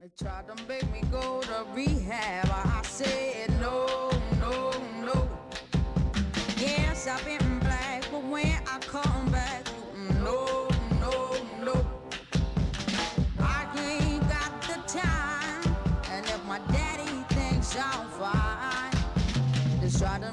They tried to make me go to rehab. I said no, no, no. Yes, I've been black, but when I come back, no, no, no. I ain't got the time, and if my daddy thinks I'm fine, they try to